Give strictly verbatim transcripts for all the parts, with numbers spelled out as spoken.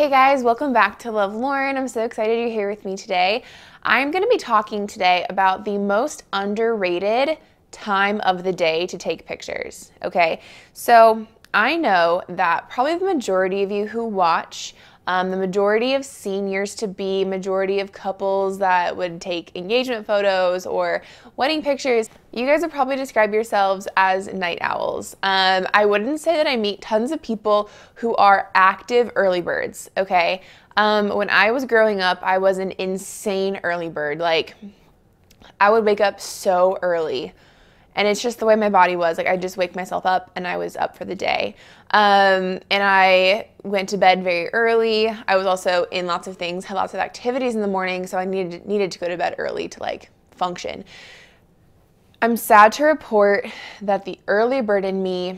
Hey guys, welcome back to Love Lauren. I'm so excited you're here with me today. I'm going to be talking today about the most underrated time of the day to take pictures, okay? So I know that probably the majority of you who watch, um, the majority of seniors to be, majority of couples that would take engagement photos or wedding pictures, you guys would probably describe yourselves as night owls. Um, I wouldn't say that I meet tons of people who are active early birds, okay? Um, when I was growing up, I was an insane early bird. Like, I would wake up so early. And it's just the way my body was. Like, I just wake myself up and I was up for the day. Um, and I went to bed very early. I was also in lots of things, had lots of activities in the morning, so I needed, needed to go to bed early to like function. I'm sad to report that the early bird in me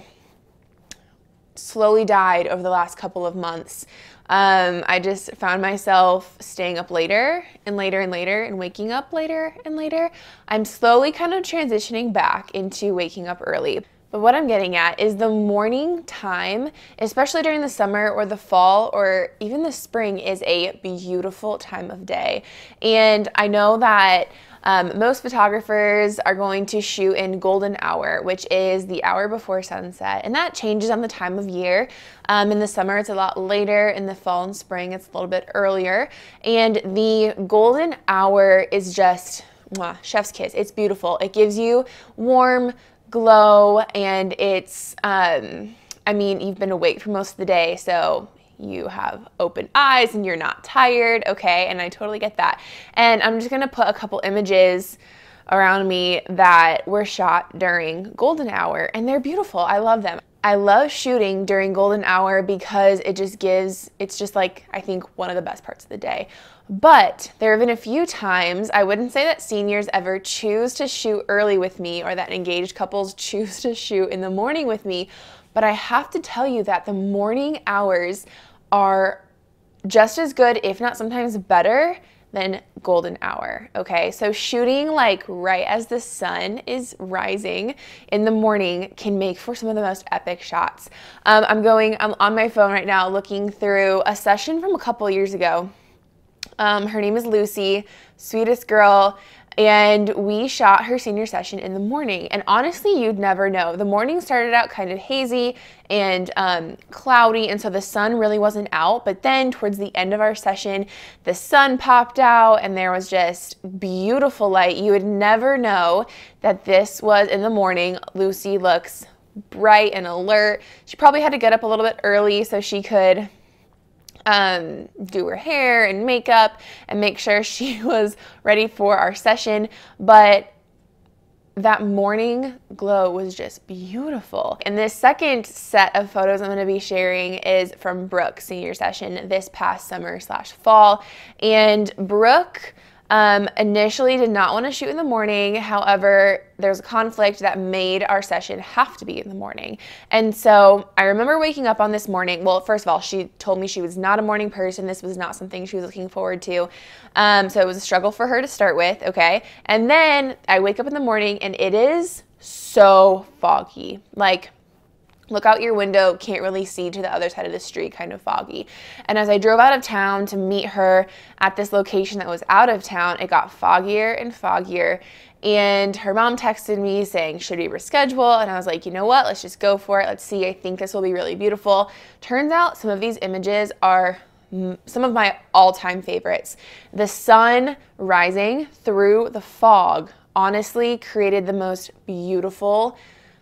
slowly died over the last couple of months. Um, I just found myself staying up later and later and later and waking up later and later. I'm slowly kind of transitioning back into waking up early. But what I'm getting at is the morning time, especially during the summer or the fall or even the spring, is a beautiful time of day. And I know that Um, most photographers are going to shoot in golden hour, which is the hour before sunset, and that changes on the time of year. Um, in the summer, it's a lot later. In the fall and spring, it's a little bit earlier. And the golden hour is just mwah, chef's kiss. It's beautiful. It gives you warm glow, and it's, um, I mean, you've been awake for most of the day, so you have open eyes and you're not tired, okay? And I totally get that. And I'm just gonna put a couple images around me that were shot during golden hour, and they're beautiful. I love them. I love shooting during golden hour because it just gives, it's just like, I think, one of the best parts of the day. But there have been a few times, I wouldn't say that seniors ever choose to shoot early with me or that engaged couples choose to shoot in the morning with me, but I have to tell you that the morning hours are just as good, if not sometimes better, than golden hour, okay? So shooting like right as the sun is rising in the morning can make for some of the most epic shots. Um, I'm going, I'm on my phone right now looking through a session from a couple years ago. Um, her name is Lucy, sweetest girl. And we shot her senior session in the morning. And honestly, you'd never know. The morning started out kind of hazy and um, cloudy, and so the sun really wasn't out. But then towards the end of our session, the sun popped out and there was just beautiful light. You would never know that this was in the morning. Lucy looks bright and alert. She probably had to get up a little bit early so she could Um, do her hair and makeup and make sure she was ready for our session. But that morning glow was just beautiful. And this second set of photos I'm going to be sharing is from Brooke's senior session this past summer slash fall. And Brooke Um, initially did not want to shoot in the morning. However, there's a conflict that made our session have to be in the morning. And so I remember waking up on this morning. Well, first of all, she told me she was not a morning person. This was not something she was looking forward to. Um, so it was a struggle for her to start with, okay? And then I wake up in the morning and it is so foggy. Like, look out your window, can't really see to the other side of the street, kind of foggy. And as I drove out of town to meet her at this location that was out of town, it got foggier and foggier. And her mom texted me saying, should we reschedule? And I was like, you know what, let's just go for it. Let's see, I think this will be really beautiful. Turns out some of these images are some of my all-time favorites. The sun rising through the fog honestly created the most beautiful,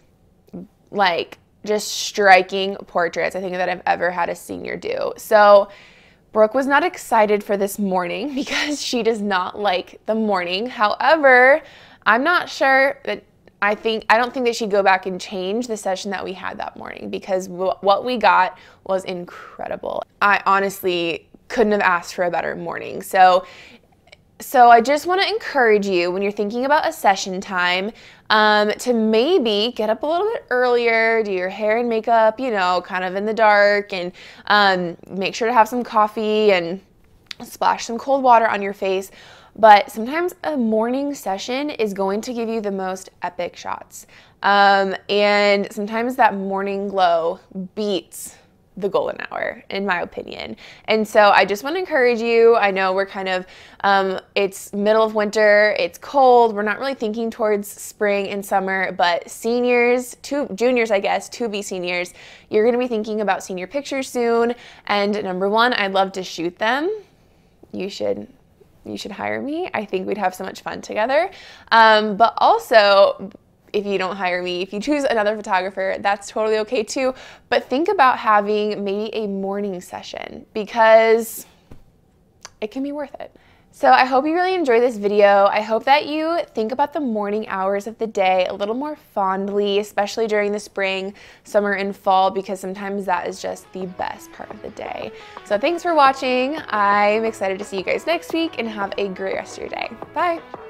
like, just striking portraits I think that I've ever had a senior do. So Brooke was not excited for this morning because she does not like the morning. However, I'm not sure that I think, I don't think that she'd go back and change the session that we had that morning because what we got was incredible. I honestly couldn't have asked for a better morning. So So I just want to encourage you when you're thinking about a session time um, to maybe get up a little bit earlier, do your hair and makeup, you know, kind of in the dark, and um, make sure to have some coffee and splash some cold water on your face. But sometimes a morning session is going to give you the most epic shots. Um, and sometimes that morning glow beats the golden hour, in my opinion. And so I just want to encourage you. I know we're kind of, um, it's middle of winter, it's cold, we're not really thinking towards spring and summer, but seniors, to juniors, I guess, to be seniors, you're gonna be thinking about senior pictures soon. And number one, I'd love to shoot them. You should you should hire me. I think we'd have so much fun together. Um, but also, if you don't hire me, if you choose another photographer, that's totally okay too. But think about having maybe a morning session, because it can be worth it. So I hope you really enjoyed this video. I hope that you think about the morning hours of the day a little more fondly, especially during the spring, summer, and fall, because sometimes that is just the best part of the day. So thanks for watching. I'm excited to see you guys next week, and have a great rest of your day. Bye.